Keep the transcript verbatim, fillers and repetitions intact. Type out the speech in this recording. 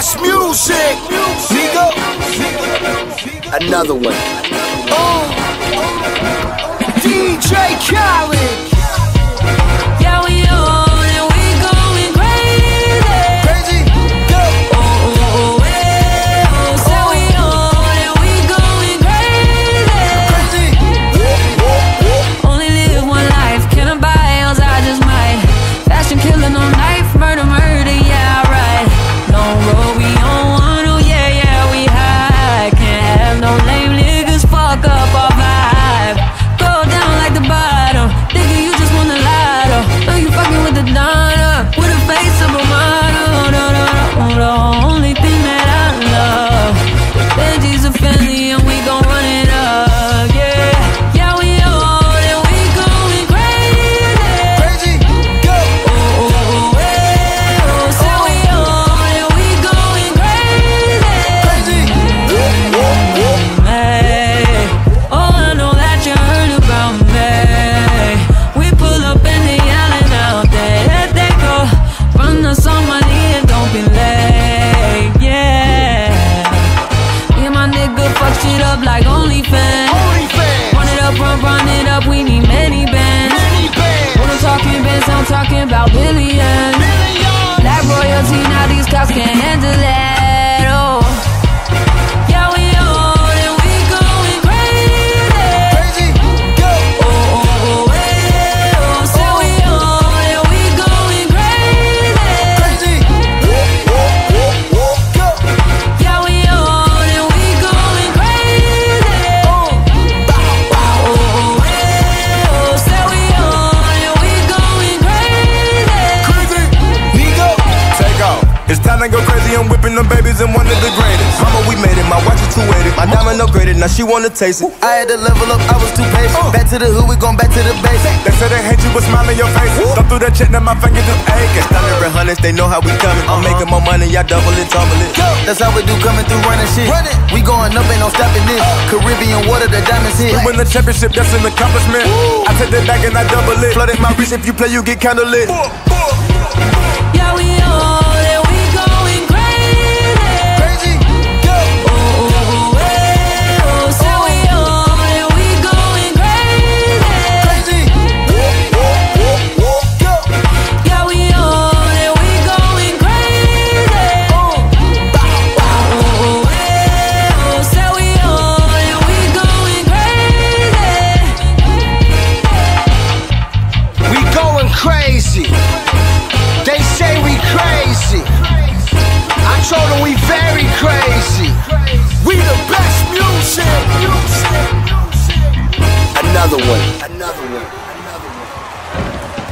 best music. Nigga, another one. Oh, D J Khaled. Yeah, we on and we going crazy. Crazy, go. Oh, oh, oh, eh, oh. Say we on and we going crazy. Crazy. Only live one life, can I buy else I just might. Fashion killer, no knife, murder, murder, yeah, right. Long road, we on one, oh yeah, yeah, we high. Can't have no lame niggas fuck up our vibe. Go down like the bottom, nigga, you just wanna lie though. Know you fucking with the Donna, with a face of a model. No, no, no, the only thing that I love. Benji's a family and we gon' run it up, yeah. Yeah, we on and we going crazy. Crazy, go. Oh, oh, oh, eh, oh. Say we on and we going crazy. Crazy. Hey, oh, I know that you heard about me. We pull up and they yelling out there, there they go. Run us on money and don't be late, yeah. Me and my nigga fuck shit up like OnlyFans. OnlyFans. Run it up, run, run it up, we need many bands. Many bands. When I'm talking bands, I'm talking about billions. Millions. Black royalty, now these cops can't handle that, oh. Yeah, we on and we going crazy. Crazy, go. Oh, oh, oh, eh, oh. Say we on and we going crazy. Crazy, go. Yeah, we on and we going crazy. Oh, bow, bow. Oh, oh, eh, oh. Say we on and we going crazy. Crazy, nigga. Take off. It's time to go crazy. I'm whipping them babies and one of the greatest. Mama, we made it. My watch is two eighty. My diamond upgraded. Now she wanna taste it. I had to level up, I was too patient. Uh. Back to the hood, we gon' back to the basics. They say they hate you, but smile in your face. Thumb through that check, now my fingers just aching. Thunder and hundreds, they know how we coming. I'm making more money, y'all double it, tumble it. That's how we do coming through running shit. Run it. We going up, ain't no stopping this. Caribbean water, the diamonds hit. We win the championship, that's an accomplishment. I take that back and I double it. Flooded my wrist, if you play, you get candlelit. Yeah, we on and we going crazy. Crazy, go. Oh, oh, oh, eh, oh. Say we on and we going crazy. Crazy, go. Yeah, we on and we going crazy. Oh, bow, bow. Oh, oh, eh, oh. Say we on and we going crazy. We going crazy. They say we crazy. I told them we very crazy. We the best music. Another one. Another one. Another one.